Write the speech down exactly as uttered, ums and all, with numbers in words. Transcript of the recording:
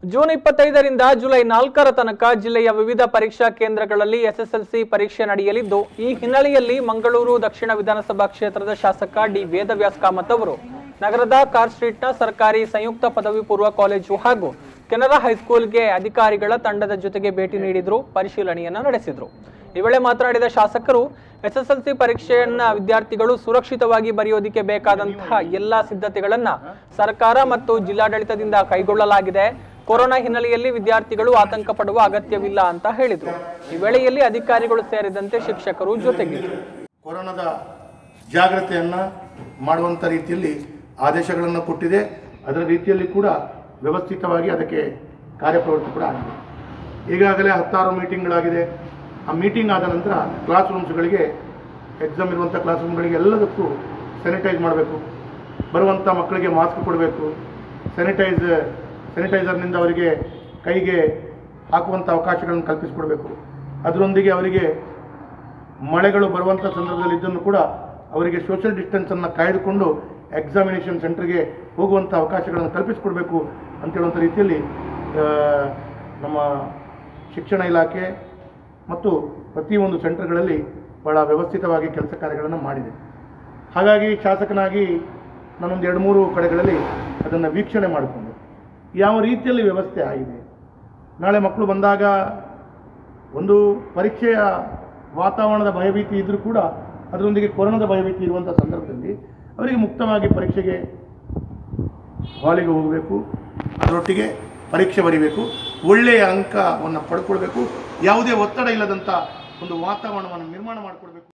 June ಇಪ್ಪತ್ತೈದರಿಂದ July ನಾಲ್ಕರ ತನಕ ಜಿಲ್ಲೆಯ ವಿವಿಧ ಪರೀಕ್ಷಾ ಕೇಂದ್ರಗಳಲ್ಲಿ ಎಸ್ಎಸ್ಎಲ್ಸಿ ಪರೀಕ್ಷೆ ನಡೆಯಲಿದ್ದು, ಈ ಹಿನ್ನೆಲೆಯಲ್ಲಿ ಮಂಗಳೂರು ದಕ್ಷಿಣ ವಿಧಾನಸಭಾ ಕ್ಷೇತ್ರದ ಶಾಸಕ ಡಿ ವೇದವ್ಯಾಸ್ ಕಾಮತ್ ಅವರು ನಗರದ ಕಾರ್ ಸ್ಟ್ರೀಟ್ನ ಸರ್ಕಾರಿ ಸಂಯುಕ್ತ ಪದವಿ ಪೂರ್ವ ಕಾಲೇಜು ಹಾಗೂ ಕೆನರಾ ಹೈಸ್ಕೂಲ್ಗೆ ಅಧಿಕಾರಿಗಳ ತಂಡದ ಜೊತೆಗೆ ಭೇಟಿ ನೀಡಿದ್ರು, ಪರಿಶೀಲನೆಯನ್ನ ನಡೆಸಿದ್ರು। ಈ ವೇಳೆ ಮಾತನಾಡಿದ ಶಾಸಕರು, ಎಸ್ಎಸ್ಎಲ್ಸಿ ಪರೀಕ್ಷೆಯನ್ನ ವಿದ್ಯಾರ್ಥಿಗಳು ಸುರಕ್ಷಿತವಾಗಿ ಬರೆಯೋದಕ್ಕೆ ಬೇಕಾದಂತಹ ಎಲ್ಲಾ ಸಿದ್ಧತೆಗಳನ್ನ ಸರ್ಕಾರ ಮತ್ತು ಜಿಲ್ಲಾಡಳಿತದಿಂದ ಕೈಗೊಳ್ಳಲಾಗಿದೆ। ಕೊರೋನಾ ಹಿನ್ನೆಲೆಯಲ್ಲಿ ವಿದ್ಯಾರ್ಥಿಗಳು ಆತಂಕ ಪಡುವ ಅಗತ್ಯವಿಲ್ಲ ಅಂತ ಹೇಳಿದ್ರು। ಈ ವೇಳೆಯಲ್ಲಿ ಅಧಿಕಾರಿಗಳು ಸೇರಿದಂತೆ ಶಿಕ್ಷಕರು ಜೊತೆಗಿದ್ದರು। ಕೊರೋನಾದ ಜಾಗೃತಿಯನ್ನ ಮಾಡುವಂತ ರೀತಿಯಲ್ಲಿ ಆದೇಶಗಳನ್ನು ಕೊಟ್ಟಿದೆ। ಅದರ ರೀತಿಯಲ್ಲಿ ಕೂಡ ವ್ಯವಸ್ಥಿತವಾಗಿ ಅದಕ್ಕೆ ಕಾರ್ಯಪ್ರವೃತ್ತಿ ಕೂಡ ಆಗಿದೆ। ಈಗಾಗಲೇ ಹತ್ತಾರು ಮೀಟಿಂಗ್ಗಳಾಗಿದೆ। ಆ ಮೀಟಿಂಗ್ ಆದ ನಂತರ ಕ್ಲಾಸ್ ರೂಮ್ಸ್ಗಳಿಗೆ, ಎಕ್ಸಾಮ್ ಇರುವಂಥ ಕ್ಲಾಸ್ ರೂಮ್ಗಳಿಗೆ ಎಲ್ಲದಕ್ಕೂ ಸ್ಯಾನಿಟೈಸ್ ಮಾಡಬೇಕು, ಬರುವಂಥ ಮಕ್ಕಳಿಗೆ ಮಾಸ್ಕ್ ಕೊಡಬೇಕು, ಸ್ಯಾನಿಟೈಸ್ ಸ್ಯಾನಿಟೈಸರ್ನಿಂದ ಅವರಿಗೆ ಕೈಗೆ ಹಾಕುವಂಥ ಅವಕಾಶಗಳನ್ನು ಕಲ್ಪಿಸಿಕೊಡಬೇಕು। ಅದರೊಂದಿಗೆ ಅವರಿಗೆ ಮಳೆಗಳು ಬರುವಂಥ ಸಂದರ್ಭದಲ್ಲಿ ಇದನ್ನು ಕೂಡ ಅವರಿಗೆ ಸೋಷಿಯಲ್ ಡಿಸ್ಟೆನ್ಸನ್ನು ಕಾಯ್ದುಕೊಂಡು ಎಕ್ಸಾಮಿನೇಷನ್ ಸೆಂಟರ್ಗೆ ಹೋಗುವಂಥ ಅವಕಾಶಗಳನ್ನು ಕಲ್ಪಿಸಿಕೊಡಬೇಕು ಅಂತೇಳುವಂಥ ರೀತಿಯಲ್ಲಿ ನಮ್ಮ ಶಿಕ್ಷಣ ಇಲಾಖೆ ಮತ್ತು ಪ್ರತಿಯೊಂದು ಸೆಂಟರ್ಗಳಲ್ಲಿ ಭಾಳ ವ್ಯವಸ್ಥಿತವಾಗಿ ಕೆಲಸ ಕಾರ್ಯಗಳನ್ನು ಮಾಡಿದೆ। ಹಾಗಾಗಿ ಶಾಸಕನಾಗಿ ನಾನೊಂದು ಎರಡು ಮೂರು ಕಡೆಗಳಲ್ಲಿ ಅದನ್ನು ವೀಕ್ಷಣೆ ಮಾಡಿಕೊಂಡೆ, ಯಾವ ರೀತಿಯಲ್ಲಿ ವ್ಯವಸ್ಥೆ ಆಗಿದೆ। ನಾಳೆ ಮಕ್ಕಳು ಬಂದಾಗ ಒಂದು ಪರೀಕ್ಷೆಯ ವಾತಾವರಣದ ಭಯಭೀತಿ ಇದ್ದರೂ ಕೂಡ ಅದರೊಂದಿಗೆ ಕೊರೋನಾದ ಭಯಭೀತಿ ಇರುವಂಥ ಸಂದರ್ಭದಲ್ಲಿ ಅವರಿಗೆ ಮುಕ್ತವಾಗಿ ಪರೀಕ್ಷೆಗೆ ಹಾಲಿಗೆ ಹೋಗಬೇಕು, ಅದರೊಟ್ಟಿಗೆ ಪರೀಕ್ಷೆ ಬರೀಬೇಕು, ಒಳ್ಳೆಯ ಅಂಕವನ್ನು ಪಡ್ಕೊಳ್ಬೇಕು, ಯಾವುದೇ ಒತ್ತಡ ಇಲ್ಲದಂಥ ಒಂದು ವಾತಾವರಣವನ್ನು ನಿರ್ಮಾಣ ಮಾಡಿಕೊಡ್ಬೇಕು।